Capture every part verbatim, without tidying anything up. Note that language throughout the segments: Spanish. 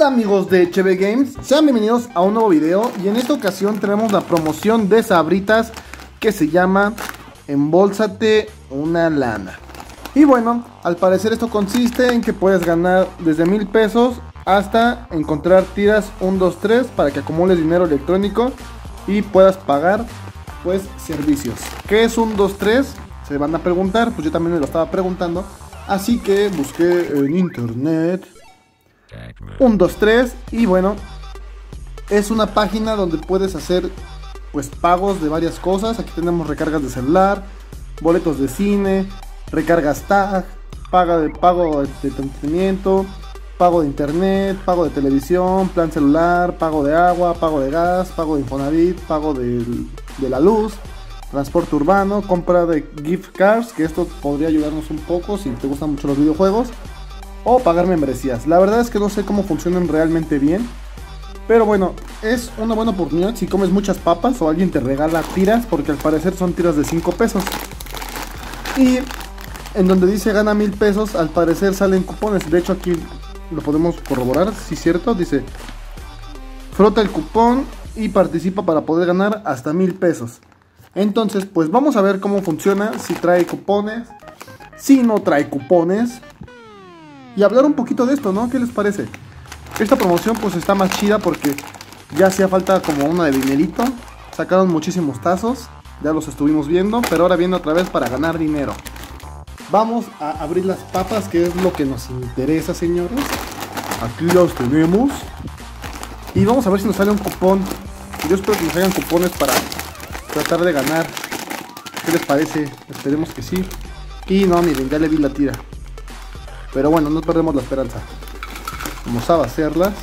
onda amigos de H B Games? Sean bienvenidos a un nuevo video y en esta ocasión tenemos la promoción de Sabritas que se llama Embólsate una lana. Y bueno, al parecer esto consiste en que puedes ganar desde mil pesos hasta encontrar tiras uno, dos, tres para que acumules dinero electrónico y puedas pagar pues servicios. ¿Qué es un dos, tres? Se van a preguntar, pues yo también me lo estaba preguntando. Así que busqué en internet uno, dos, tres y bueno, es una página donde puedes hacer pues pagos de varias cosas. Aquí tenemos recargas de celular, boletos de cine, recargas tag, paga de pago de entretenimiento, pago de internet, pago de televisión, plan celular, pago de agua, pago de gas, pago de Infonavit, pago de, de la luz, transporte urbano, compra de gift cards, que esto podría ayudarnos un poco si te gustan mucho los videojuegos, o pagar membresías. La verdad es que no sé cómo funcionan realmente bien, pero bueno, es una buena oportunidad si comes muchas papas o alguien te regala tiras, porque al parecer son tiras de cinco pesos. Y en donde dice gana mil pesos, al parecer salen cupones. De hecho aquí lo podemos corroborar, si es cierto, dice frota el cupón y participa para poder ganar hasta mil pesos. Entonces pues vamos a ver cómo funciona, si trae cupones, si no trae cupones, y hablar un poquito de esto, ¿no? ¿Qué les parece? Esta promoción pues está más chida porque ya hacía falta como una de dinerito. Sacaron muchísimos tazos, ya los estuvimos viendo, pero ahora viene otra vez para ganar dinero. Vamos a abrir las papas, que es lo que nos interesa, señores. Aquí los tenemos. Y vamos a ver si nos sale un cupón. Yo espero que nos salgan cupones para tratar de ganar. ¿Qué les parece? Esperemos que sí. Y no, miren, ya le vi la tira. Pero bueno, no perdemos la esperanza. Vamos a hacerlas.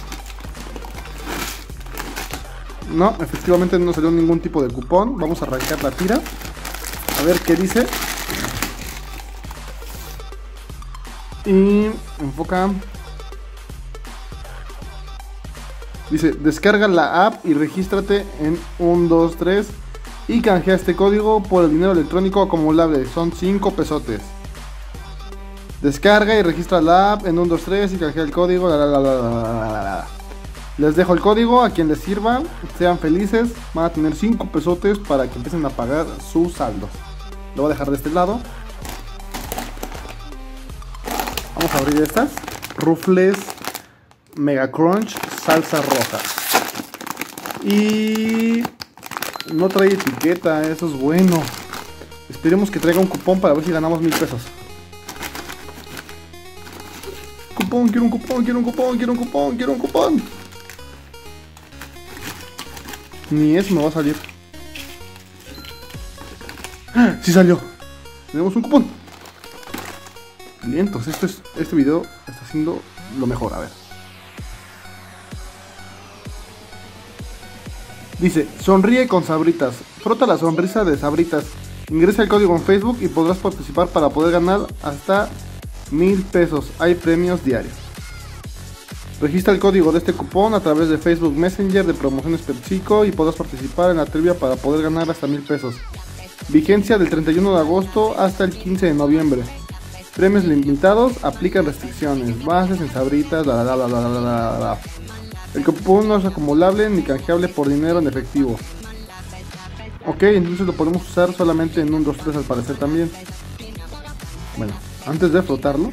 No, efectivamente no salió ningún tipo de cupón. Vamos a arrancar la tira, a ver qué dice. Y enfoca. Dice, descarga la app y regístrate en uno, dos, tres y canjea este código por el dinero electrónico acumulable. Son cinco pesotes. Descarga y registra la app en uno, dos, tres y canjea el código. La, la, la, la, la, la, la. Les dejo el código a quien les sirva. Sean felices. Van a tener cinco pesotes para que empiecen a pagar sus saldos. Lo voy a dejar de este lado. Vamos a abrir estas. Ruffles Mega Crunch salsa roja. Y no trae etiqueta, eso es bueno. Esperemos que traiga un cupón para ver si ganamos mil pesos. Cupón, quiero un cupón, quiero un cupón, quiero un cupón, quiero un cupón. Ni eso me va a salir. ¡Ah! Sí salió. Tenemos un cupón. Vientos, esto es, este video está haciendo lo mejor, a ver. Dice, sonríe con Sabritas. Frota la sonrisa de Sabritas. Ingresa el código en Facebook y podrás participar para poder ganar hasta mil pesos. Hay premios diarios. Registra el código de este cupón a través de Facebook Messenger de Promociones PepsiCo y podrás participar en la trivia para poder ganar hasta mil pesos. Vigencia del treinta y uno de agosto hasta el quince de noviembre. Premios limitados, aplican restricciones. Bases en Sabritas, la la la la la la la. El cupón no es acumulable ni canjeable por dinero en efectivo. Ok, entonces lo podemos usar solamente en uno, dos, tres al parecer también. Bueno, antes de frotarlo,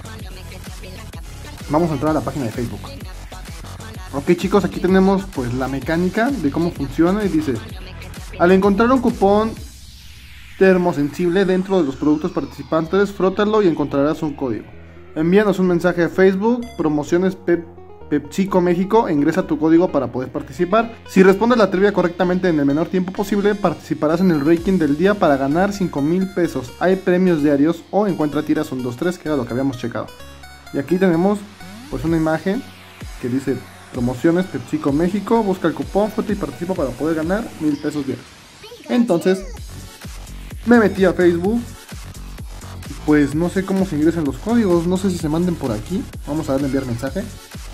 vamos a entrar a la página de Facebook. Ok chicos, aquí tenemos pues la mecánica de cómo funciona y dice: al encontrar un cupón termosensible dentro de los productos participantes, frótalo y encontrarás un código. Envíanos un mensaje a Facebook, Promociones Pep PepsiCo México, e ingresa tu código para poder participar. Si respondes la trivia correctamente en el menor tiempo posible, participarás en el ranking del día para ganar cinco mil pesos. Hay premios diarios o encuentra tiras uno, dos, tres, que era lo que habíamos checado. Y aquí tenemos pues una imagen que dice Promociones PepsiCo México, busca el cupón, frota y participa para poder ganar mil pesos diarios. Entonces me metí a Facebook. Pues no sé cómo se ingresan los códigos, no sé si se manden por aquí. Vamos a darle enviar mensaje.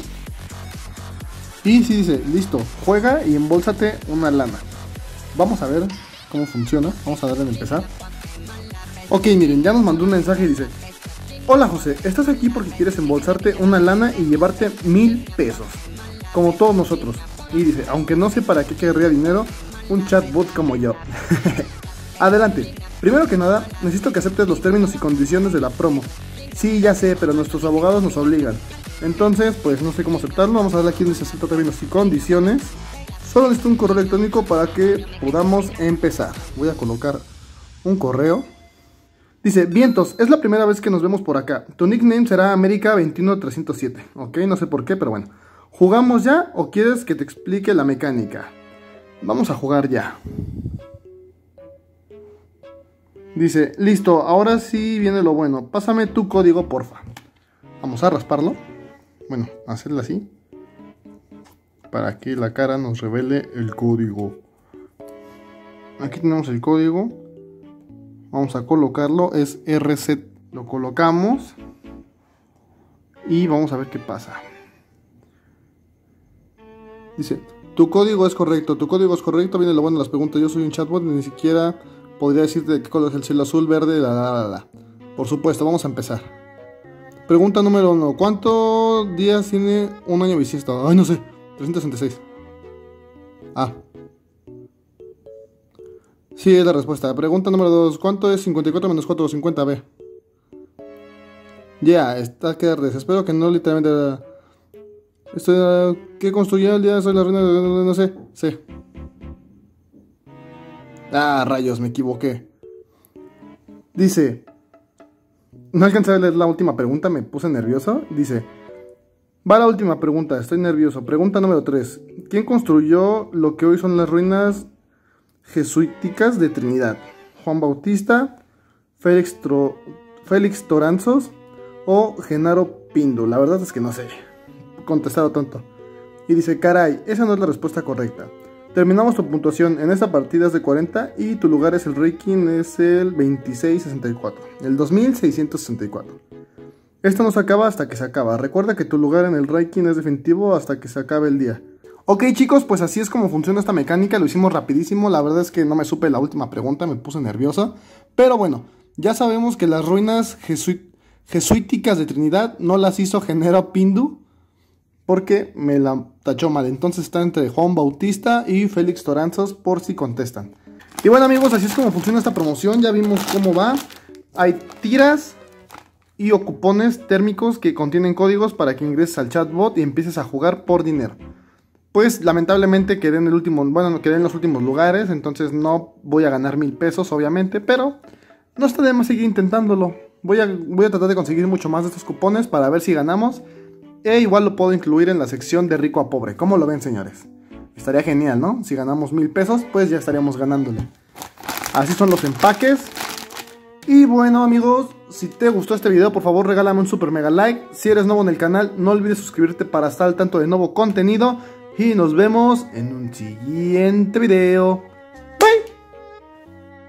Y sí dice, listo, juega y embólsate una lana. Vamos a ver cómo funciona. Vamos a darle en empezar. Ok, miren, ya nos mandó un mensaje y dice: Hola José, estás aquí porque quieres embolsarte una lana y llevarte mil pesos, como todos nosotros. Y dice, aunque no sé para qué querría dinero un chatbot como yo. Adelante, primero que nada, necesito que aceptes los términos y condiciones de la promo. Sí, ya sé, pero nuestros abogados nos obligan. Entonces, pues no sé cómo aceptarlo, vamos a darle aquí donde se acepta términos y condiciones. Solo necesito un correo electrónico para que podamos empezar. Voy a colocar un correo. Dice, vientos, es la primera vez que nos vemos por acá. Tu nickname será América veintiuno trescientos siete. Ok, no sé por qué, pero bueno. ¿Jugamos ya o quieres que te explique la mecánica? Vamos a jugar ya. Dice, listo, ahora sí viene lo bueno. Pásame tu código, porfa. Vamos a rasparlo. Bueno, hacerlo así. Para que la cara nos revele el código. Aquí tenemos el código. Vamos a colocarlo, es R C. Lo colocamos. Y vamos a ver qué pasa. Dice, tu código es correcto, tu código es correcto, viene lo bueno de las preguntas. Yo soy un chatbot, ni siquiera podría decirte de qué color es el cielo, azul, verde, la la la la. Por supuesto, vamos a empezar. Pregunta número uno, ¿cuántos días tiene un año bisiesto? Ay, no sé, trescientos sesenta y seis. Ah. Sí, es la respuesta. Pregunta número dos, ¿cuánto es cincuenta y cuatro menos cuatro? cincuenta, B. Ya, yeah, está que ardes. Espero que no literalmente... Estoy, ¿qué construyó el día? Soy la reina de... No sé, sí. Ah, rayos, me equivoqué. Dice... No alcancé a leer la última pregunta, me puse nervioso. Dice... Va la última pregunta, estoy nervioso. Pregunta número tres. ¿Quién construyó lo que hoy son las ruinas jesuíticas de Trinidad? ¿Juan Bautista, Félix, Tro... Félix Toranzos o Genaro Pindu? La verdad es que no sé. Contestado tonto. Y dice, caray, esa no es la respuesta correcta. Terminamos tu puntuación, en esta partida es de cuarenta y tu lugar es el ranking, es el veintiséis sesenta y cuatro, el dos mil seiscientos sesenta y cuatro. Esto no se acaba hasta que se acaba. Recuerda que tu lugar en el ranking es definitivo hasta que se acabe el día. Ok chicos, pues así es como funciona esta mecánica, lo hicimos rapidísimo. La verdad es que no me supe la última pregunta, me puse nervioso. Pero bueno, ya sabemos que las ruinas jesuí jesuíticas de Trinidad no las hizo Genaro Pindu, porque me la tachó mal. Entonces está entre Juan Bautista y Félix Toranzos, por si contestan. Y bueno amigos, así es como funciona esta promoción. Ya vimos cómo va. Hay tiras y o cupones térmicos que contienen códigos para que ingreses al chatbot y empieces a jugar por dinero. Pues lamentablemente quedé en el último, bueno, quedé en los últimos lugares. Entonces no voy a ganar mil pesos obviamente, pero no está de más seguir intentándolo. Voy a, voy a tratar de conseguir mucho más de estos cupones para ver si ganamos. E igual lo puedo incluir en la sección de rico a pobre. ¿Cómo lo ven, señores? Estaría genial, ¿no? Si ganamos mil pesos, pues ya estaríamos ganándole. Así son los empaques. Y bueno, amigos, si te gustó este video, por favor regálame un super mega like. Si eres nuevo en el canal, no olvides suscribirte para estar al tanto de nuevo contenido. Y nos vemos en un siguiente video.